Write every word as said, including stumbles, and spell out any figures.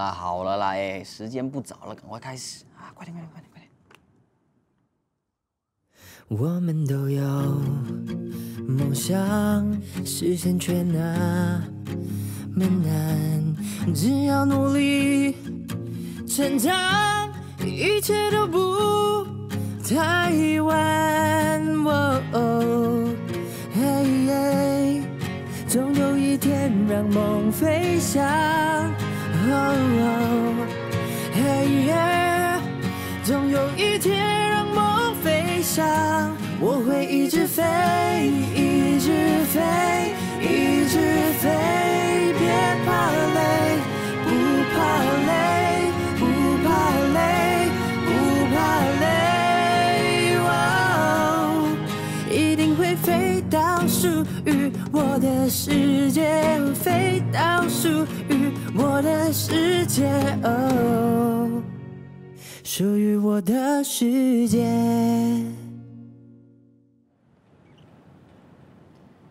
啦，好了啦，哎，时间不早了，赶快开始啊！快点，快点，快点，快点！ 我们都有梦想，实现却那么难。只要努力成长，一切都不太晚。哦哦，嘿嘿，总有一天让梦飞翔。哦哦，嘿耶，总有一天让梦飞翔。我会一直飞，一直飞，一直飞，别怕累，不怕累，不怕累，不怕累，哦，一定会飞到属于我的世界，飞到属于我的世界，哦，属于我的世界。